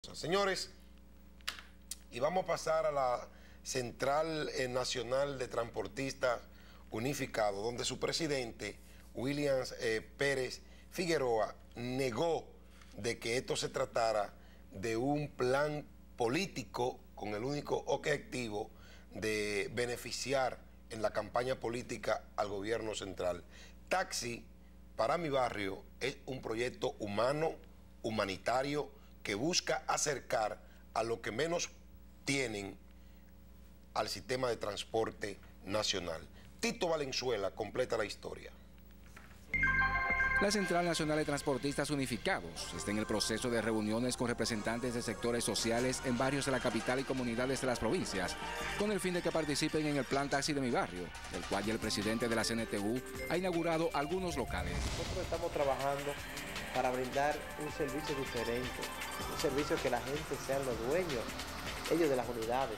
Señores, y vamos a pasar a la Central Nacional de Transportistas Unificados, donde su presidente, William Pérez Figueroa, negó de que esto se tratara de un plan político con el único objetivo de beneficiar en la campaña política al gobierno central. Taxi para mi barrio es un proyecto humano, humanitario, que busca acercar a lo que menos tienen al sistema de transporte nacional. Tito Valenzuela completa la historia. La Central Nacional de Transportistas Unificados está en el proceso de reuniones con representantes de sectores sociales en barrios de la capital y comunidades de las provincias, con el fin de que participen en el plan Taxi de mi barrio, del cual ya el presidente de la CNTU ha inaugurado algunos locales. Nosotros estamos trabajando para brindar un servicio diferente, un servicio que la gente sean los dueños, ellos de las unidades,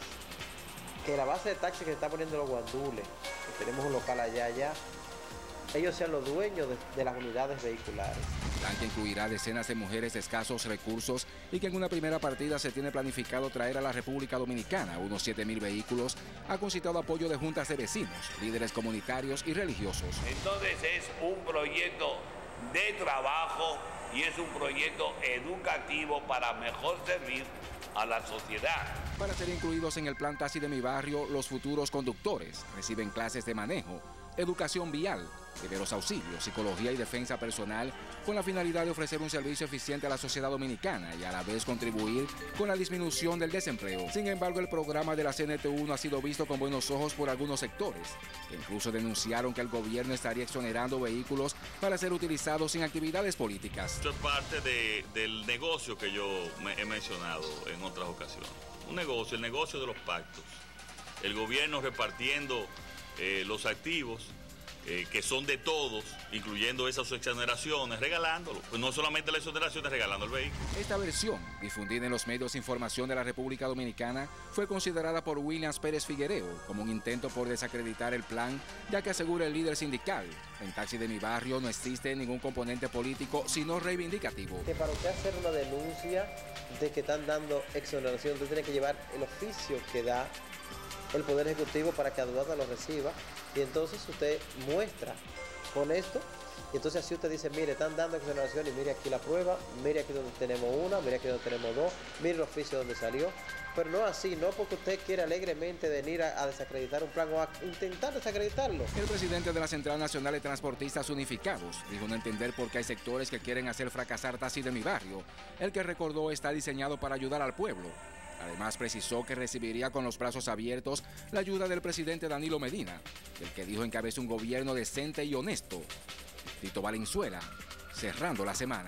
que la base de taxi que se está poniendo los guandules, que tenemos un local allá, ellos sean los dueños de las unidades vehiculares. Plan que incluirá decenas de mujeres de escasos recursos y que en una primera partida se tiene planificado traer a la República Dominicana unos 7.000 vehículos, ha concitado apoyo de juntas de vecinos, líderes comunitarios y religiosos. Entonces es un proyecto de trabajo y es un proyecto educativo para mejor servir a la sociedad. Para ser incluidos en el plan Taxi de mi barrio, los futuros conductores reciben clases de manejo, educación vial, primeros auxilios, psicología y defensa personal, con la finalidad de ofrecer un servicio eficiente a la sociedad dominicana y a la vez contribuir con la disminución del desempleo. Sin embargo, el programa de la CNTU no ha sido visto con buenos ojos por algunos sectores, que incluso denunciaron que el gobierno estaría exonerando vehículos para ser utilizados en actividades políticas. Esto es parte del negocio que yo he mencionado en otras ocasiones. Un negocio, el negocio de los pactos. El gobierno repartiendo los activos que son de todos, incluyendo esas exoneraciones, regalándolo. Pues no solamente las exoneraciones, regalando el vehículo. Esta versión, difundida en los medios de información de la República Dominicana, fue considerada por William Pérez Figueroa como un intento por desacreditar el plan, ya que asegura el líder sindical: en Taxi de mi barrio no existe ningún componente político, sino reivindicativo. Que para usted hacer una denuncia de que están dando exoneración, usted tiene que llevar el oficio que da el Poder Ejecutivo para que Aduana lo reciba, y entonces usted muestra con esto, y entonces así usted dice, mire, están dando exoneración y mire aquí la prueba, mire aquí donde tenemos una, mire aquí donde tenemos dos, mire el oficio donde salió, pero no así, no porque usted quiere alegremente venir a desacreditar un plan o a intentar desacreditarlo. El presidente de la Central Nacional de Transportistas Unificados dijo no entender por qué hay sectores que quieren hacer fracasar Taxi de mi barrio. El que recordó está diseñado para ayudar al pueblo. Además, precisó que recibiría con los brazos abiertos la ayuda del presidente Danilo Medina, el que dijo encabeza un gobierno decente y honesto. Tito Valenzuela, cerrando la semana.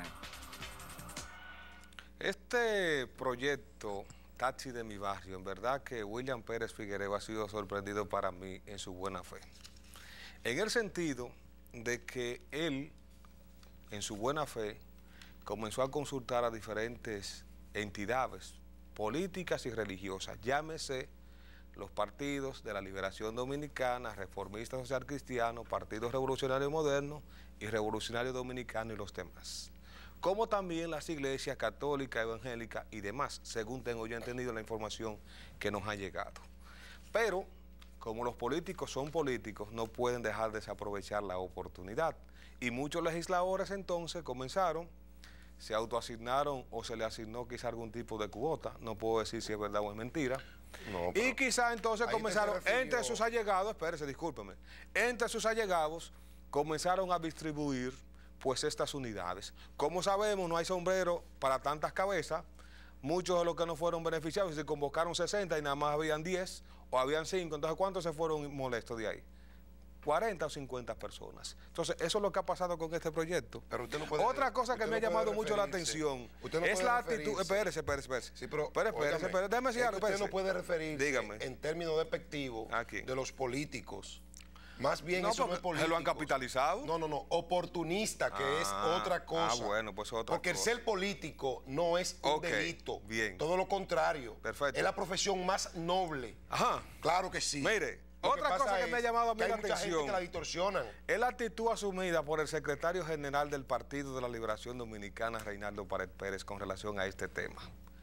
Este proyecto Taxi de mi barrio, en verdad que William Pérez Figueroa ha sido sorprendido para mí en su buena fe. En el sentido de que él, en su buena fe, comenzó a consultar a diferentes entidades políticas y religiosas, llámese los partidos de la Liberación Dominicana, Reformista Social Cristiano, Partido Revolucionario Moderno y Revolucionario Dominicano y los demás, como también las iglesias católicas, evangélicas y demás, según tengo yo entendido la información que nos ha llegado. Pero, como los políticos son políticos, no pueden dejar de desaprovechar la oportunidad, y muchos legisladores entonces comenzaron, se autoasignaron o se le asignó quizá algún tipo de cuota, no puedo decir si es verdad o es mentira, no, y quizá entonces comenzaron, entre sus allegados, espérese, discúlpeme, entre sus allegados comenzaron a distribuir pues estas unidades. Como sabemos, no hay sombrero para tantas cabezas, muchos de los que no fueron beneficiados, se convocaron 60 y nada más habían 10 o habían 5, entonces ¿cuántos se fueron molestos de ahí? 40 o 50 personas. Entonces, eso es lo que ha pasado con este proyecto. Pero usted no puede, otra cosa que me ha llamado mucho la atención es la actitud. Espérese. Sí, pero espérese, déjeme decir algo. Usted no puede referirse, dígame, en términos despectivos de los políticos. Más bien no, eso no es político. ¿Se lo han capitalizado? No, oportunista, que es otra cosa. Bueno, pues otra porque cosa. El ser político no es un delito. Bien. Todo lo contrario. Perfecto. Es la profesión más noble. Ajá. Claro que sí. Mire, otra cosa que me ha llamado a mí la atención, gente que la distorsionan, es la actitud asumida por el secretario general del Partido de la Liberación Dominicana, Reinaldo Pared Pérez, con relación a este tema.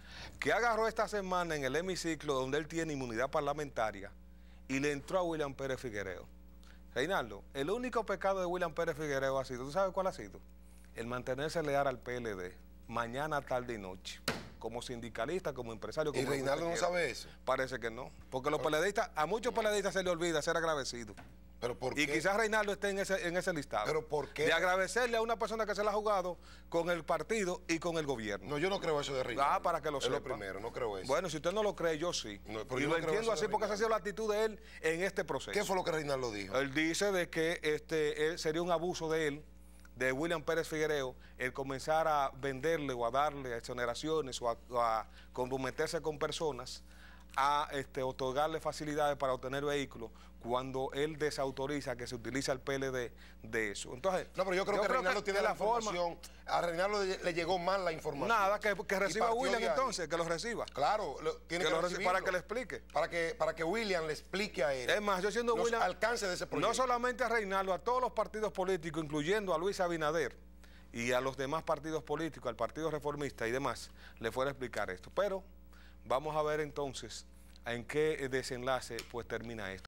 que agarró esta semana en el hemiciclo donde él tiene inmunidad parlamentaria y le entró a William Pérez Figuereo. Reinaldo, el único pecado de William Pérez Figuereo ha sido, ¿tú sabes cuál ha sido? El mantenerse leal al PLD, mañana, tarde y noche, como sindicalista, como empresario. Como ¿Y Reinaldo no sabe eso? Parece que no, porque los PLDistas, a muchos PLDistas se les olvida ser agradecidos. ¿Pero por qué? Y quizás Reinaldo esté en ese listado. ¿Pero por qué? De agradecerle a una persona que se la ha jugado con el partido y con el gobierno. No, yo no creo eso de Reinaldo. Para que lo sepa. Es lo primero, no creo eso. Bueno, si usted no lo cree, yo sí. No, pero y yo lo no creo entiendo eso de así porque esa ha sido la actitud de él en este proceso. ¿Qué fue lo que Reinaldo dijo? Él dice de que él sería un abuso de él, de William Pérez Figuereo, el comenzar a venderle o a darle exoneraciones o a comprometerse con personas, a otorgarle facilidades para obtener vehículos cuando él desautoriza que se utiliza el PLD de eso. Entonces, no, pero yo creo que Reinaldo tiene la información. A Reinaldo le llegó mal la información. Nada, que reciba a William entonces, que lo reciba. Claro, tiene que recibirlo. Para que le explique. Para que William le explique a él. Es más, yo siendo los William, alcances de ese proyecto. No solamente a Reinaldo, a todos los partidos políticos, incluyendo a Luis Abinader y a los demás partidos políticos, al Partido Reformista y demás, le fuera a explicar esto. Pero vamos a ver entonces en qué desenlace pues termina esto.